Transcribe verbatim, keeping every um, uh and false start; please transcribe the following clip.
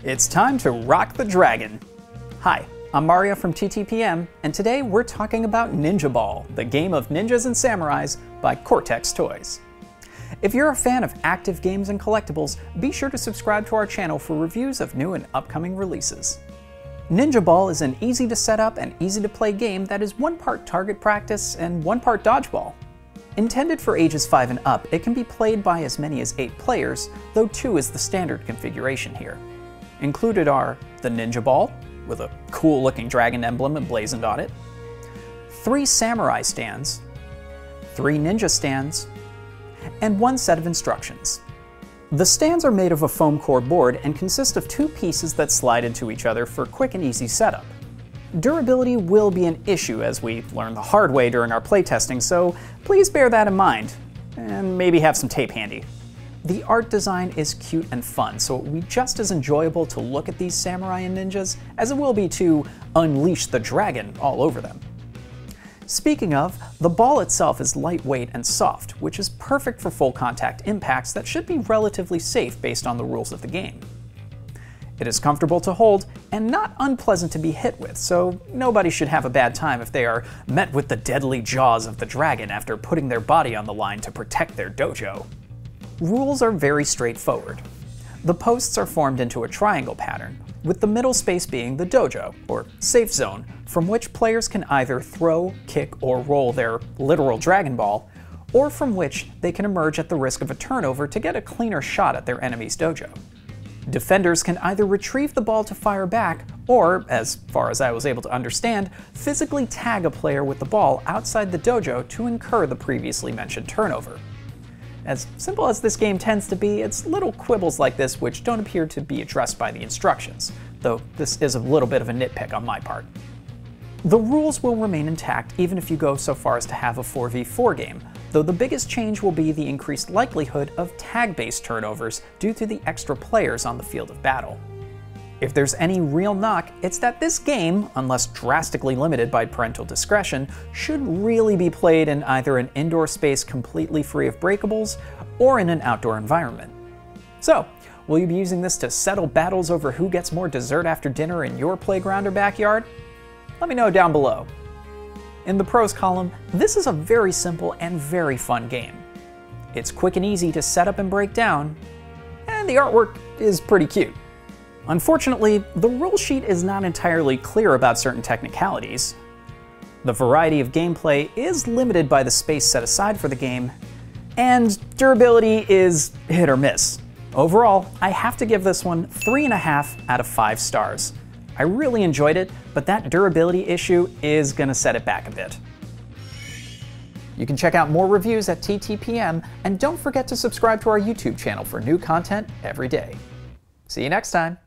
It's time to rock the dragon. Hi, I'm Mario from T T P M, and today we're talking about Ninja Ball, the game of ninjas and samurais by Cortex Toys. If you're a fan of active games and collectibles, be sure to subscribe to our channel for reviews of new and upcoming releases. Ninja Ball is an easy to set up and easy to play game that is one part target practice and one part dodgeball. Intended for ages five and up, it can be played by as many as eight players, though two is the standard configuration here. Included are the Ninja Ball, with a cool looking dragon emblem emblazoned on it, three samurai stands, three ninja stands, and one set of instructions. The stands are made of a foam core board and consist of two pieces that slide into each other for quick and easy setup. Durability will be an issue as we learned the hard way during our playtesting, so please bear that in mind, and maybe have some tape handy. The art design is cute and fun, so it will be just as enjoyable to look at these samurai and ninjas as it will be to unleash the dragon all over them. Speaking of, the ball itself is lightweight and soft, which is perfect for full contact impacts that should be relatively safe based on the rules of the game. It is comfortable to hold and not unpleasant to be hit with, so nobody should have a bad time if they are met with the deadly jaws of the dragon after putting their body on the line to protect their dojo. Rules are very straightforward. The posts are formed into a triangle pattern, with the middle space being the dojo, or safe zone, from which players can either throw, kick, or roll their literal Dragon Ball, or from which they can emerge at the risk of a turnover to get a cleaner shot at their enemy's dojo. Defenders can either retrieve the ball to fire back, or, as far as I was able to understand, physically tag a player with the ball outside the dojo to incur the previously mentioned turnover. As simple as this game tends to be, it's little quibbles like this which don't appear to be addressed by the instructions, though this is a little bit of a nitpick on my part. The rules will remain intact even if you go so far as to have a four v four game, though the biggest change will be the increased likelihood of tag-based turnovers due to the extra players on the field of battle. If there's any real knock, it's that this game, unless drastically limited by parental discretion, should really be played in either an indoor space completely free of breakables, or in an outdoor environment. So, will you be using this to settle battles over who gets more dessert after dinner in your playground or backyard? Let me know down below. In the pros column, this is a very simple and very fun game. It's quick and easy to set up and break down, and the artwork is pretty cute. Unfortunately, the rule sheet is not entirely clear about certain technicalities. The variety of gameplay is limited by the space set aside for the game, and durability is hit or miss. Overall, I have to give this one three and a half out of five stars. I really enjoyed it, but that durability issue is gonna set it back a bit. You can check out more reviews at T T P M, and don't forget to subscribe to our YouTube channel for new content every day. See you next time.